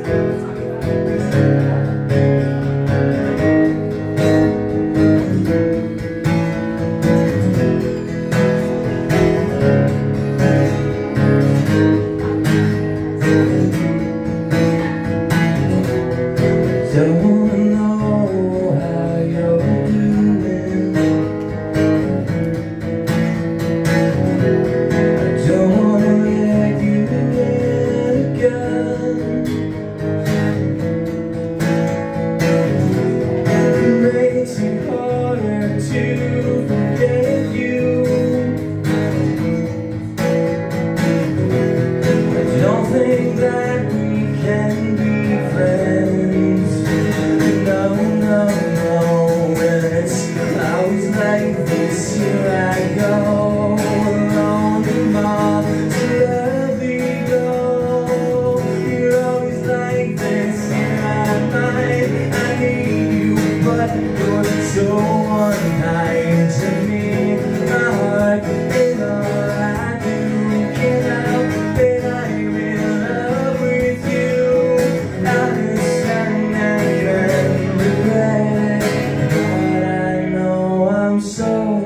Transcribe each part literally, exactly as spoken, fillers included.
Don't wanna know how you're doing. I don't wanna let you get again. It makes it harder to forget you. I don't think that we can be friends. Here I go, alone and all too lovely go. You're always like this, here I might, I need you, but you're so unkind to me. My heart is all I do, can't help it, I'm in love with you. I understand and regret it, but I know I'm so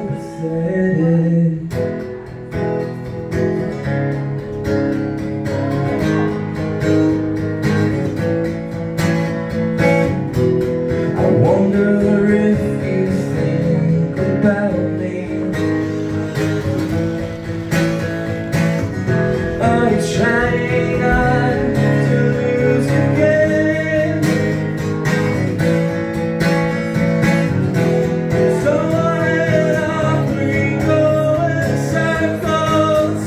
I wonder if you think about me. Are you trying not to lose again? So let all three go in circles.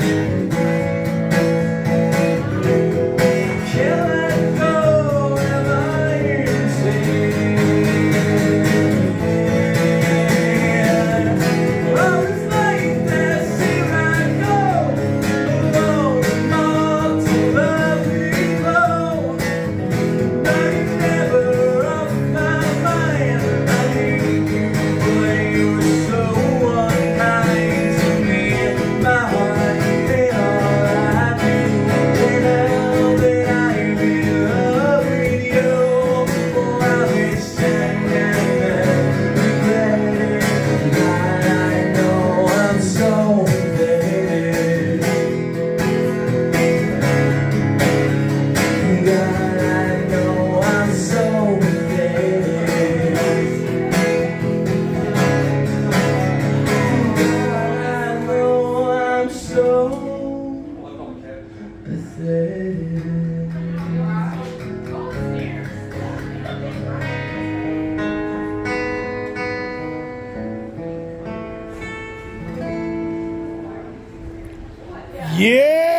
Can't let go of my instinct. Yeah!